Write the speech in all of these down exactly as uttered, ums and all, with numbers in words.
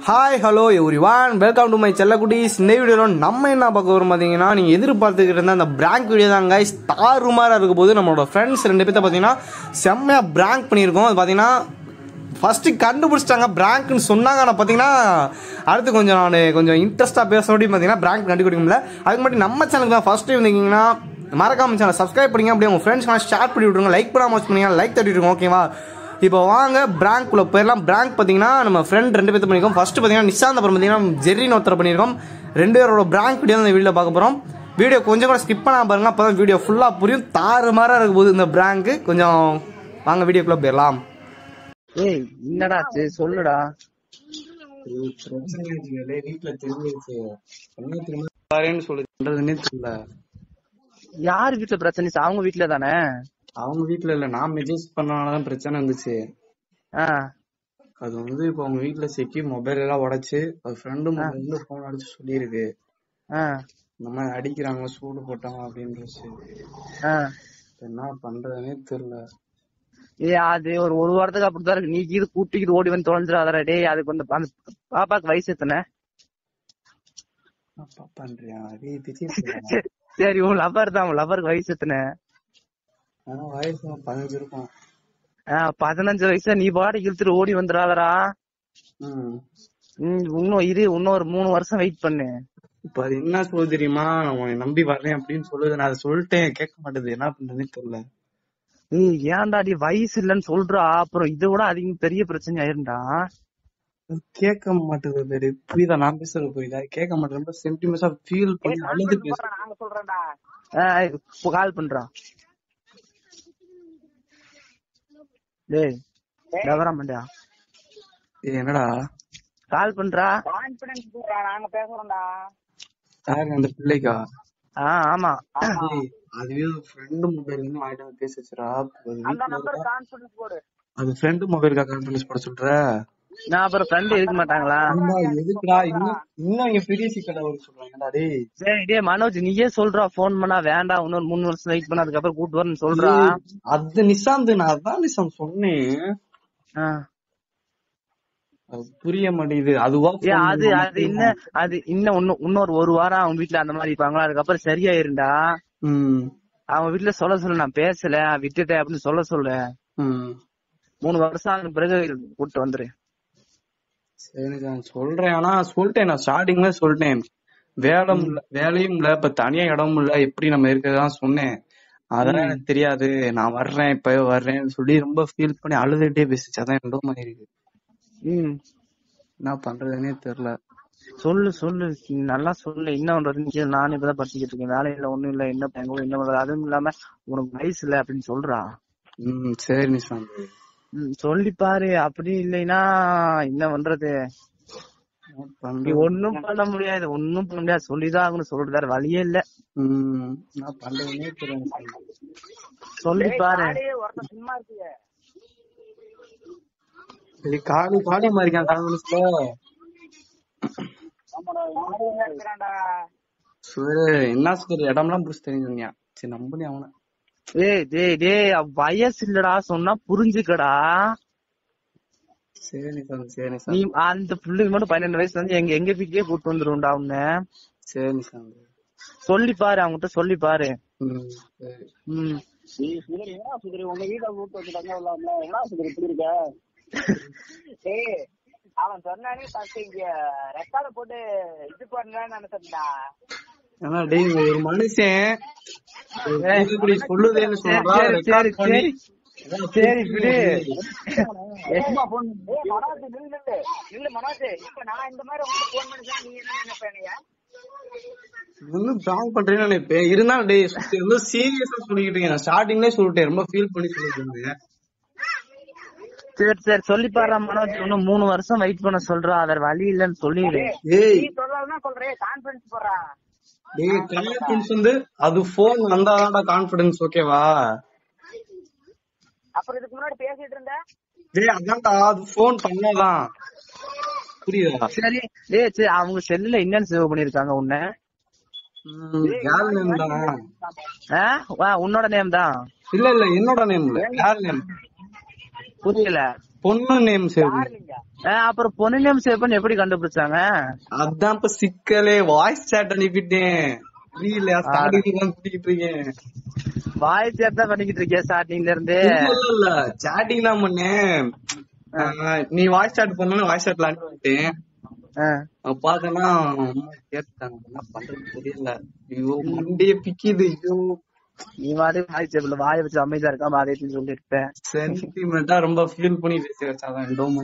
Hi hello everyone, welcome to my செல்லக்குட்டீஸ். இந்த வீடியோவில் நம்ம என்ன பார்க்க வரோம் பார்த்தீங்கன்னா, நீங்கள் எதிர்பார்த்துக்கிட்டு இருந்த அந்த பிராங்க் வீடியோ தான் கைஸ். தாறுமாறாக இருக்க போது நம்மளோட ஃப்ரெண்ட்ஸ் ரெண்டு பேர்த்த பார்த்தீங்கன்னா செம்மையாக பிராங்க் பண்ணியிருக்கோம். அது பார்த்தீங்கன்னா ஃபஸ்ட்டு கண்டுபிடிச்சிட்டாங்க பிராங்க்னு சொன்னாங்க. ஆனால் பார்த்தீங்கன்னா அடுத்து கொஞ்சம் நான் கொஞ்சம் இன்ட்ரெஸ்ட்டாக பேச பார்த்தீங்கன்னா பிராங்க் கண்டுபிடிக்க முடியல. அதுக்கு மட்டும் நம்ம சேனலுக்கு தான் ஃபஸ்ட் டைம் இருந்தீங்கன்னா மறக்காம சேனல் சப்ஸ்கிரைப் பண்ணிங்க, அப்படியே உங்கள் ஃப்ரெண்ட்ஸ்லாம் ஷேர் பண்ணி விட்ருங்க. லைக் பண்ணாமல் வாட்ச் பண்ணிங்க, லைக் தட்டி விட்ருங்க, ஓகேவா? இப்போ வாங்க பிராங்க்குள்ள போயிடலாம். பிராங்க் பார்த்தீங்கன்னா நம்ம ஃப்ரெண்ட் ரெண்டு பேர்த்து பண்ணியிருக்கோம். ஃபர்ஸ்ட் பார்த்தீங்கன்னா நிஷாந்த், அப்புறம் பார்த்தீங்கன்னா ஜெர்ரின்னு ஒருத்தர் பண்ணியிருக்கோம். ரெண்டு பேரோட பிராங்க் வீடியோ இந்த வீடியோ பார்க்க போகிறோம். வீடியோ கொஞ்சம் கூட ஸ்கிப் பண்ணாம பாருங்க, அப்போ தான் வீடியோ ஃபுல்லாக புரியும். தாறுமாறாக இருக்கும் போது இந்த பிராங்க் கொஞ்சம் வாங்க வீடியோக்குள்ள போயிடலாம். ஏய் என்னடா சொல்லுடா. யாரு வீட்டுல பிரச்சனை? அவங்க வீட்டுல தானே. அவங்க வீட்டுல இல்ல, நான் மெசேஜ் பண்ணனாலதான் பிரச்சனை இருந்துச்சு. அது வந்து இப்ப அவங்க வீட்டுல செக்கி மொபைல் எல்லாம் உடைச்சு அது ஃப்ரெண்டு மொபைல்ல போன் அடிச்சு சொல்லிருக்கு. இந்த மாதிரி அடிக்கிறாங்க, சூடு போட்டாங்க அப்படின்றது. என்ன பண்றதுன்னே தெரியல. ஏ அது ஒரு ஒரு வாரத்துக்கு அப்படித்தான் இருக்கு. நீ இது கூட்டிக்கிட்டு ஓடி வந்து தொலைஞ்சிடாதடா டேய். அதுக்கு வந்து அந்த பாப்பாக்கு வயசு எத்தனை? பண்றியா? சரி, உன் லவர் தான். உன் லவருக்கு வயசு எத்தனை? வயசு பதினஞ்சு இருக்கும். பதினஞ்சு வயசுல நீ பாடி இழுத்துட்டு ஓடி வந்துடாதடா. இன்னும் இரு, இன்னும் ஒரு மூணு வருஷம் வெயிட் பண்ணு. இப்ப அது என்ன சொல்லுது தெரியுமா? உன்னை நம்பி வரேன் அப்படின்னு சொல்லுது. நான் அதை சொல்லிட்டேன், கேட்க மாட்டேது. என்ன பண்றதுன்னு தெரியல. ஏய் ஏன்டா நீ வயசு இல்லன்னு சொல்றா, அப்புறம் இதை விட அதிகம் பெரிய பிரச்சனை ஆயிருண்டா. கேட்க மாட்டேங்குது. புரியுதா நான் பேசுறது? புரியுதா? கேட்க மாட்டேன். ரொம்ப சென்டிமெண்டா ஃபீல் பண்ணி அழுது பேசுறேன். நாங்க சொல்றேன்டா. கால் பண்றான். டேய் டவரா மண்டா. ஏய் என்னடா கால் பண்றா? கான்ஃபிடன்ஸ் போறா, நாங்க பேசுறோம்டா. யாரு அந்த பிள்ளைக்கா? ஆமா. அதுவே ஃப்ரெண்ட் மொபைல்ல இருந்து வாங்கிட்டு வந்து பேசிச்சுடா. அந்த நம்பர் கான்ஃபிடன்ஸ் போடு. அது ஃப்ரெண்ட் மொபைலுக்கா கான்ஃபிடன்ஸ் போட சொல்ற? நான் அப்புறம் ஃப்ரெண்ட் இருக்க மாட்டாங்களா? எதுக்குடா இன்னும் இன்னும் இங்க பெரிய சிக்கல வர சொல்றாங்கடா. டேய் சரி டேய் மனோஜ், நீயே சொல்றா போன் பண்ணா வேண்டாம், இன்னொரு மூணு வருஷம் வெயிட் பண்ண, அதுக்கப்புறம் கூட்டு வரேன்னு சொல்றா. அது நிசாந்த், நான் அதான் நிசாந்த் சொன்னேன். புரிய மாட்டேங்குது. அதுவா அது அது இன்னும் அது இன்னும் இன்னும் இன்னொரு ஒரு வாரம் அவங்க வீட்டுல அந்த மாதிரி இருப்பாங்களா, அதுக்கப்புறம் சரியாயிருண்டா. அவங்க வீட்டுல சொல்ல சொல்ல நான் பேசல விட்டுட்டேன் அப்படின்னு சொல்ல சொல்ல. மூணு வருஷம் ஆன பிறகு கூட்டு வந்துரு. சரி நான் சொல்றேன். ஆனா சொல்லிட்டேன், நான் ஸ்டார்டிங்ல சொல்லிட்டேன் வேலை வேலையும் இல்ல, இப்ப தனியா இடமும் இல்ல, எப்படி நம்ம இருக்கதான் சொன்னேன். அதெல்லாம் எனக்கு தெரியாது, நான் வர்றேன் இப்ப வர்றேன்னு சொல்லி ரொம்ப ஃபீல் பண்ணி அழுதுகிட்டே பேசிச்சு. அதான் ரெண்டோ மாதிரி இருக்கு. என்ன பண்றதுன்னே தெரியல. சொல்லு சொல்லு நல்லா சொல்லு. என்ன பண்றது? நானும் இப்பதான் படிச்சுக்கிட்டு இருக்கேன், வேலையில ஒண்ணும் இல்ல, என்ன பண்றது என்ன பண்றது, அதுவும் இல்லாம உனக்கு வயசு இல்ல அப்படின்னு சொல்றா. ம் சரி நிஷாந்த் சொல்லி பாரு. அப்படி இல்லைன்னா என்ன பண்றது? ஒன்னும் பண்ண முடியாது, ஒன்னும் பண்ண முடியாது. சொல்லிதான் ஆகணும், சொல்றது வேற வழியே இல்ல. சொல்லி பாரு. சும்மா இருக்கு காலி காலி மாதிரி என்ன சொல்ற? இடம்லாம் புடிச்சு தெரிஞ்சா சரி நம்பி அவன. ஏய் டேய் டேய் வயசு இல்லடா சொன்னா புரிஞ்சுக்கடா. சரி சரி நீ அந்த பிள்ளைக்கு மட்டும் பன்னெண்டு வயசுல இருந்து எங்க எங்க வீட்டுக்கே கூட்டு வந்துருண்டா உன்ன. சரி சொல்லி பாரு, அவங்ககிட்ட சொல்லி பாரு. ம் என்ன சுதரி உங்க வீட்டை கூட்டு வந்துட்டாங்க. என்ன சுதரி இப்படி இருக்க? ஏய் அவன் சொன்னானே ஃபர்ஸ்ட் இங்க ரெக்கார்ட் போட்டு இது பண்ணலாம்னு நினைச்சேன்டா. ஆனா டேய் ஒரு மனுஷன் இப்படி சொல்லுதேன்னு சொல்றான். சரி சரி சரி விடு. மனோஜ் நில்லு நில்லு மனோஜ். இப்ப நான் இந்த மாதிரி உங்களுக்கு போன் பண்ணி நீ என்ன நினைப்பேனையா? இன்னும் பிராங்க் பண்றேன்னு நினைப்பேன். இருந்தாலும் டேய் ரொம்ப சீரியஸா சொல்லிக்கிட்டு இருக்கேன். ஸ்டார்டிங்லேயே சொல்லிட்டேன், ரொம்ப ஃபீல் பண்ணி சொல்லிட்டு இருந்தேன். சரி சரி சொல்லி பாரு மனோஜ். இன்னும் மூணு வருஷம் வெயிட் பண்ண சொல்றா, வேற வழி இல்லன்னு சொல்லிடு. நீ சொல்றதுதான் சொல்றேன், கான்ஃபிடன்ஸ் போடுறா. டேய் கான்ஃபிடன்ஸ் வந்து அது போன் வந்தாதான்டா கான்ஃபிடன்ஸ், ஓகேவா? அப்புறம் இதுக்கு முன்னாடி பேசிட்டு இருந்த டேய் அதான்டா அது போன் பண்ணாதான் புரியுதா? சரி டேய் சரி அவங்க செல்லுல என்னன்னு சேவ் பண்ணிருக்காங்க உன்ன? யார் நேம் தான்? உன்னோட நேம் தான்? இல்ல இல்ல என்னோட நேம் இல்ல, யார் நேம் புரியல. பொண்ணு நேம் சேவ். அப்புறம் பொண்ணு நேம் சேவ் பண்ணி எப்படி கண்டுபிடிச்சாங்க? அதான் இப்ப சிக்கலே. வாய்ஸ் சாட் அனுப்பிட்டேன். புரியல, ஸ்டார்டிங்ல பண்ணிக்கிட்டு இருக்கேன். வாய்ஸ் சாட் தான் பண்ணிக்கிட்டு இருக்கேன் ஸ்டார்டிங்ல இருந்து. இல்ல சாட்டிங் தான் பண்ணேன். நீ வாய்ஸ் சாட் பண்ணு, வாய்ஸ் சாட்ல அனுப்பிட்டேன். பாத்தனா கேட்டாங்க, என்ன பண்றது தெரியல. ஐயோ மண்டைய பிக்கிது. ஐயோ நீ வாடி வாய்ஸ் சாட்ல வாய வச்சு அமைதியா இருக்காம அதே சொல்லி இருப்பேன். சென்டிமெண்டா ரொம்ப ஃபீல் பண்ணி பேசி வச்சாதான் டோமா.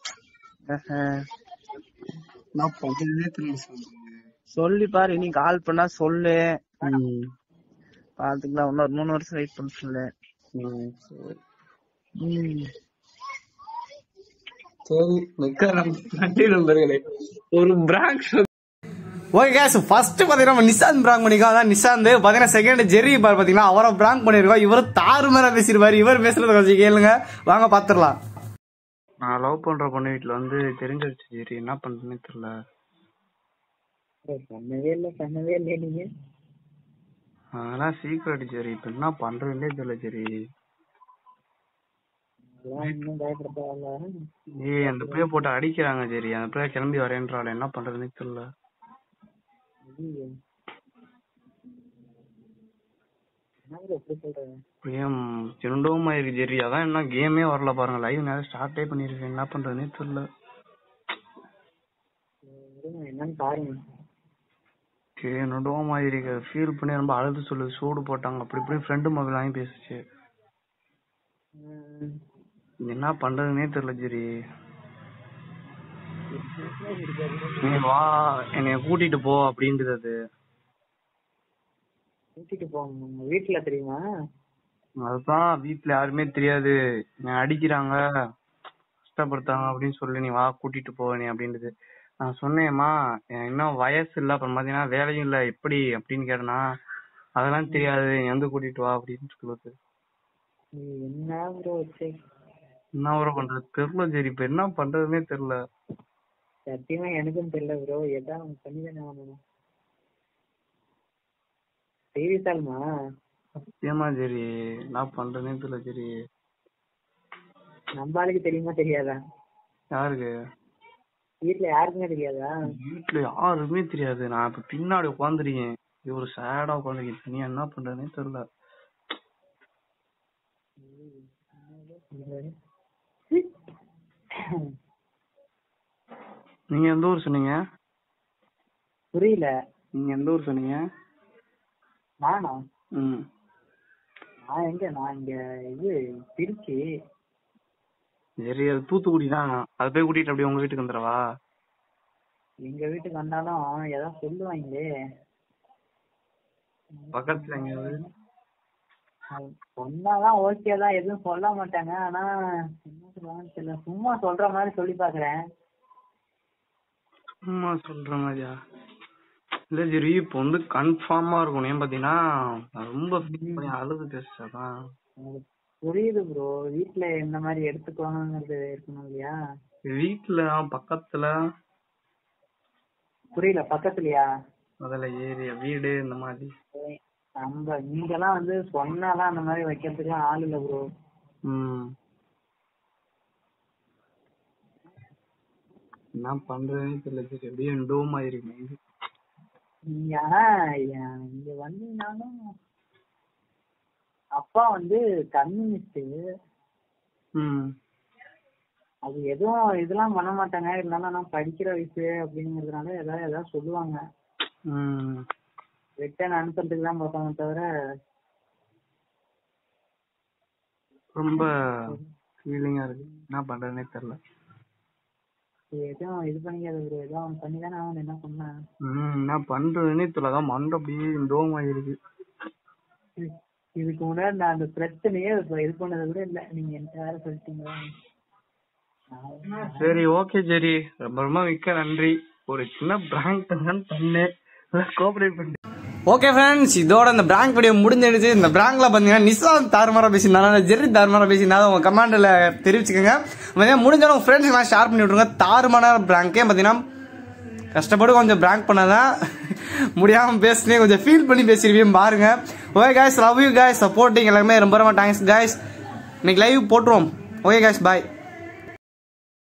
நான் பண்றதே தெரியல. சொல்லி பாரு, இனி கால் பண்ணா சொல்லு. பாத்துக்கலாம், இன்னொரு மூணு வருஷம் வெயிட் பண்ண சொல்லு. சரி, மிக்க நன்றி நண்பர்களே. ஒரு பிராங்க். ஓகே गाइस, ஃபர்ஸ்ட் பாத்தீங்கன்னா நம்ம நிஷாந்த் பிராங்க் பண்ணிருக்கோம். அதான் நிஷாந்த். பாத்தீங்கன்னா செகண்ட் ஜெரி பார் பாத்தீங்கன்னா அவரை பிராங்க் பண்ணிருக்கோம். இவர் தாறுமாறா பேசிருப்பாரு. இவர் பேசுறது கொஞ்சம் கேளுங்க, வாங்க பாத்துடலாம். நான் லவ் பண்ற பொண்ணு வீட்டுல வந்து தெரிஞ்சிருச்சு ஜெரி, என்ன பண்றதுன்னு தெரியல. பண்ணவே இல்ல பண்ணவே இல்ல நீங்க. அதெல்லாம் சீக்கிரம் ஜெரி, இப்ப என்ன பண்றதுன்னே தெரியல ஜெரி. ஏய், அந்த பிள்ளைய போட்டு அடிக்கிறாங்க ஜெரி. அந்த பிள்ளைய கிளம்பி வரேன்றாள், என்ன பண்றதுன்னே தெரியல. சின்னமா இருக்கு ஜெரி. அதான் என்ன கேமே வரல பாருங்க. லைவ் நேரம் ஸ்டார்டே பண்ணிருக்கேன், என்ன பண்றதுன்னே தெரியல. என்னன்னு பாருங்க. என்னடோமா இருக்கு, ஃபீல் பண்ணி ரொம்ப அழுது சொல்லுது. சூடு போட்டாங்க, அப்படி இப்படி ஃப்ரெண்டு மொபைல் வாங்கி பேசுச்சு. என்ன பண்றதுன்னே தெரியல ஜெரி. நீ வா, என்னைய கூட்டிட்டு போ அப்படின்றது. அது கூட்டிட்டு போங்க, வீட்டுல தெரியுமா? அதுதான் வீட்டுல யாருமே தெரியாது. என்ன அடிக்கிறாங்க, கஷ்டப்படுத்தாங்க அப்படின்னு சொல்லி, நீ வா கூட்டிட்டு போ நீ அப்படின்றது. நான் சொன்னேம்மா, இன்னும் வயசு இல்ல, அப்புறம் பாத்தீங்கன்னா வேலையும் இல்ல, எப்படி அப்படின்னு கேட்டனா, அதெல்லாம் தெரியாது, நீ வந்து கூட்டிட்டு வா அப்படின்னு சொல்லுது. என்ன ப்ரோ என்ன ப்ரோ பண்றது தெரியல ஜெரி. இப்ப என்ன பண்றதுன்னே தெரியல. சத்தியமா எனக்கும் தெரியல ப்ரோ. ஏதாவது பண்ணிதானே ஆகணும். சீரியஸாலுமா? சத்தியமா ஜெரி, என்ன பண்றதுன்னே தெரியல ஜெரி. நம்ம ஆளுக்கு தெரியுமா தெரியாதா? யாருக்கு? வீட்டுல யாருக்குமே தெரியாதா? வீட்டுல யாருமே தெரியாது. நான் இப்ப பின்னாடி உட்காந்துருக்கேன், ஒரு சேடா உட்காந்துருக்கேன். நீ என்ன பண்றதுன்னே தெரியல. நீங்க எந்த ஊர் சொன்னீங்க? புரியல. நீங்க எந்த ஊர் சொன்னீங்க? நானா? ம் நான் எங்க, நான் இங்க இது திருச்சி. சரி, அது தூத்துக்குடி தான். அது போய் கூட்டிட்டு அப்படியே உங்க வீட்டுக்கு வந்துடவா? எங்க வீட்டுக்கு வந்தாலும் ஏதாவது சொல்லுவாங்களே. பக்கத்துல எங்கேயாவது சொன்னாதான் ஓகே தான், எதுவும் சொல்ல மாட்டாங்க. ஆனா என்ன சொல்லுவாங்கன்னு தெரியல. சும்மா சொல்ற மாதிரி சொல்லி பாக்குறேன். சும்மா சொல்ற மாதிரியா? இல்ல சரி, இப்ப வந்து கன்ஃபார்மா இருக்கும். ஏன் பாத்தீங்கன்னா ரொம்ப அழுது பேசுறதான். புரியுது ப்ரோ. வீட்டுல இந்த மாதிரி எடுத்துக்கோங்கிறது இருக்கணும் இல்லையா? வீட்டுல பக்கத்துல. புரியல, பக்கத்துலயா? முதல்ல ஏரியா வீடு இந்த மாதிரி. நம்ம இங்கெல்லாம் வந்து சொன்னாலாம் அந்த மாதிரி வைக்கிறதுக்குலாம் ஆள் இல்ல ப்ரோ. ம் என்ன பண்றதுன்னு தெரியல. சரி, அப்படியே டோமா இருக்கு. இங்க வந்தீங்கன்னாலும் அப்பா வந்து கம்யூனிஸ்ட். அது எதுவும் இதெல்லாம் பண்ண மாட்டாங்க. இருந்தாலும் நான் படிக்கிற வயசு அப்படிங்கறதுனால ஏதாவது ஏதாவது சொல்லுவாங்க. ரிட்டர்ன் அனுப்புறதுக்கு தான் பார்ப்பாங்க தவிர. ரொம்ப ஃபீலிங்கா இருக்கு, என்ன பண்றதுன்னே தெரியல. எதுவும் இது பண்ணிக்காத ப்ரோ. எதுவும் பண்ணிதானே அவன் என்ன பண்ண. ம் என்ன பண்றதுன்னே தெரியல. அதான் மண்டை அப்படியே டோமா இருக்கு. இதுக்கு முன்னாடி நான் அந்த பிரச்சனையே இது பண்ணதை கூட இல்ல. நீங்க என்ன வேற சொல்லிட்டீங்களா? சரி ஓகே சரி, ரொம்ப ரொம்ப மிக்க நன்றி. ஒரு சின்ன பிராங்க் பண்ணு, கோஆபரேட் பண்ணு. ஓகே ஃப்ரெண்ட்ஸ், இதோட இந்த பிராங்க் வீடியோ முடிஞ்சிடுச்சு. இந்த பிராங்க்ல பாத்தீங்கன்னா நிஷாந்த் தாறுமாறா பேசியிருந்தாலும் ஜெரி தாறுமாறா பேசியிருந்தாலும் உங்க கமெண்ட்ல தெரிவிச்சுக்கோங்க. முடிஞ்சாலும் உங்க ஃப்ரெண்ட்ஸ் எல்லாம் ஷேர் பண்ணி விட்டுருங்க. தாறுமாறான பிராங்கே பாத்தீங்கன்னா கஷ்டப்பட்டு கொஞ்சம் பிராங்க் பண்ணாதான் முடியாம பேசுனே, கொஞ்சம் ஃபீல் பண்ணி பேசிருவீங்க பாருங்க. Okay guys, love you guys, supporting எல்லாமே ரொம்ப ரொம்ப தேங்க்ஸ் guys. இன்னைக்கு லைவ் போட்டுருவோம். Okay guys, bye.